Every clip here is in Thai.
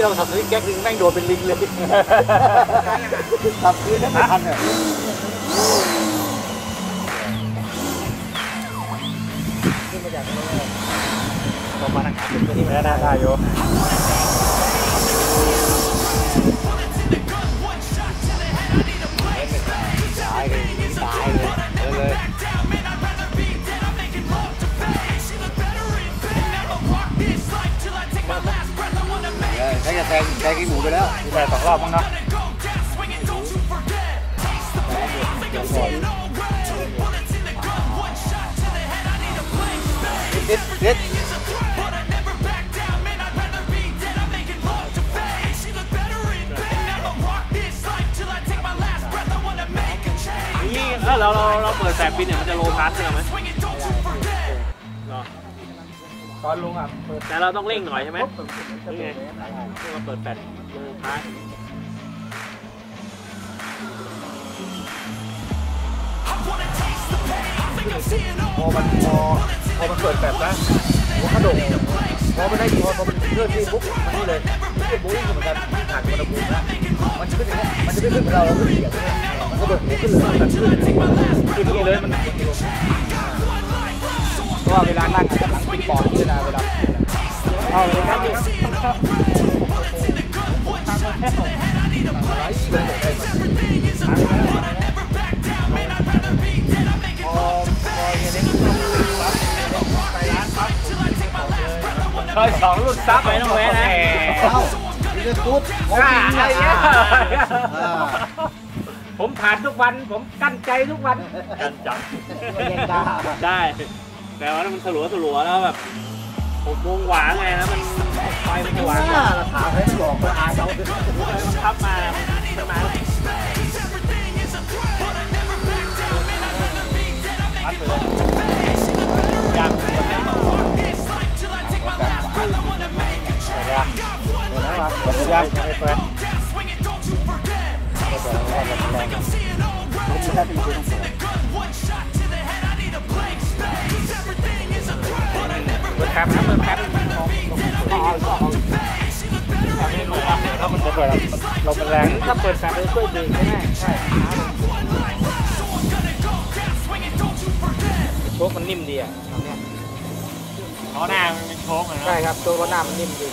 เราสับสวิตช์แก๊กนึงแม่งโดนเป็นลิงเลยสับคืนไม่ทันเนี่ยขึ้นมาจากนี้ประมาณนั้นที่ไม่ได้โยตายเลยใช้จะแทงกินหมูไปแล้วแต่2 รอบมั้งเนาะเด็ดนี่เราเปิดแสบปินเนี่ยมันจะโลพาสใช่ไหมตอนลงอ่ะแต่เราต้องเร่งหน่อยใช่ไหมนี่ไงเราเปิดแฟลชโลพาสพอมันเปิดแบบนะหัวกระโดดพอมันได้พอมันเลื่อนที่ปุ๊บมันนี่เลยที่บุ๊กเหมือนกันผ่านอุณหภูมินะมันจะขึ้นอย่างนี้มันจะไม่ขึ้นเราไม่เหยียบเลยมันก็โดดหัวขึ้นเลยมันขึ้นนี่เลยมันเพราะว่าเวลานั่งจะหลังปิดปอดที่นะเวลาเอาเลยครับนี่ 2 รุ่นซับไปน้องแม่นะจะตุ๊ดผมผ่านทุกวันผมกั้นใจทุกวันกั้นใจได้แต่ว่ามันสลัวแล้วแบบผมวงหวานไงนะมันไฟมันหวานถามให้หลอกไปอายเขาทับมาอย่างเปิดแคปนะเปิดแคปถ้ามันจะเปิดเราเป็นแรงถ้าเปิดแคปจะช่วยดึงใช่ไหมใช่โชคมันนิ่มดีอ่ะตรงนี้ล้อหน้ามันเป็นโชคเลยนะใช่ครับตัวล้อหน้ามันนิ่มดี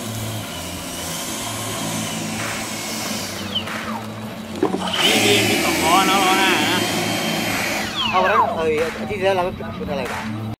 มี2 ล้อนะล้อหน้านะเอาแล้วที่แล้วเราเป็นอะไรกัน